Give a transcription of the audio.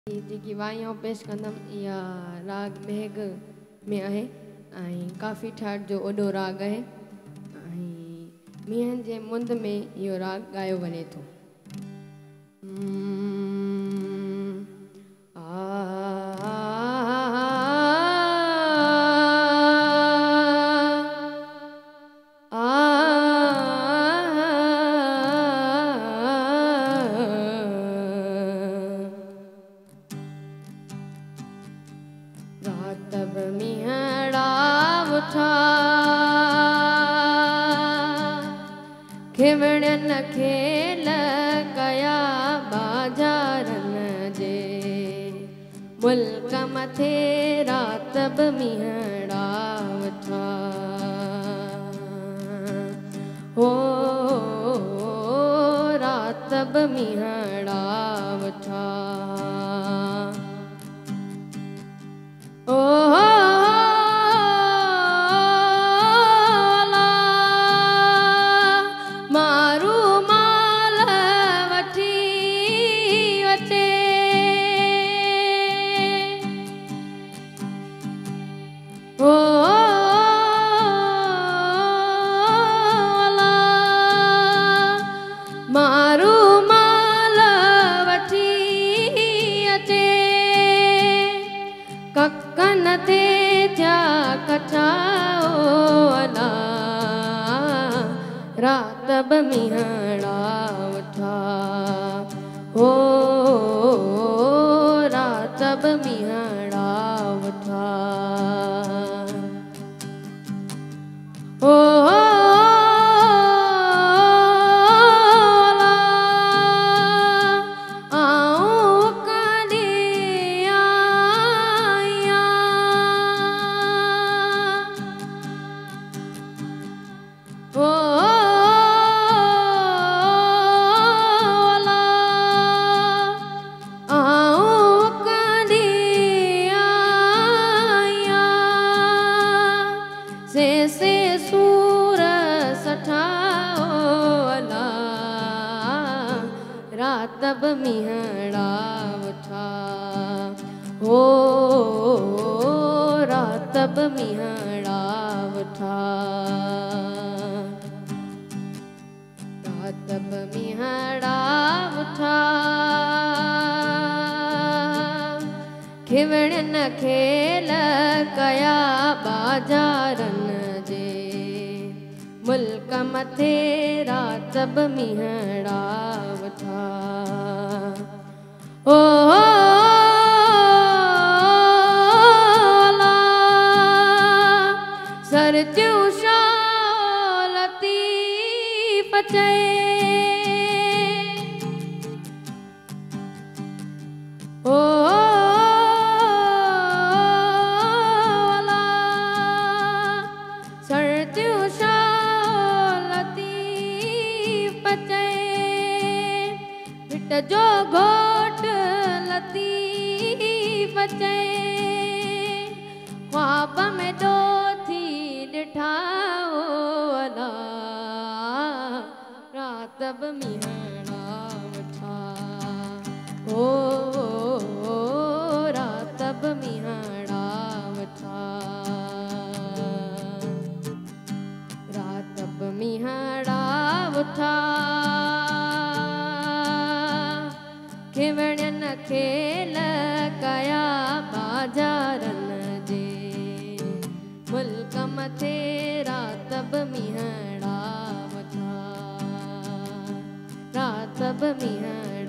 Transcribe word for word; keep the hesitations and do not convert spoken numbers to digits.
जेकी वाइयां पेश कंदम या राग मेघ में आहे ऐं काफ़ी ठाट जो ओडो राग है मीहन जे मुंद में यो राग गायो वञे थो। रातब मिहड़ा उठा खिवणन खेल कया बाजारन जे मुल्क मथे रातब मिहड़ा उठा हो रातब मिहड़ा उठा ओ मारू माल वठी अचे ओ मारू माल वठी अचे कक्कन ते जा कठाओ अला रातब मिहड़ा उठा हो रातब मिहड़ा उठा ओ से से सूर सठाओ अला रातब मिहड़ा उठा हो रातब मिहड़ा उठा रातब मिहड़ा उठा खिवणन खेल कया बाजारन जे मुल्क मथे रातब मिहड़ा उठा ओ सर त्यूं शालती पचे ओ जो घोट लतीफ चे ख्वाब में दो थी ॾिठाओ अला रातब मिहड़ा उठा हो रातब मिहड़ा उठा रातब मिहड़ा उठा खिवणन खेल कया बाजारन जे मुल्क मथे रातब मिहड़ा उठा रातब मिहड़ा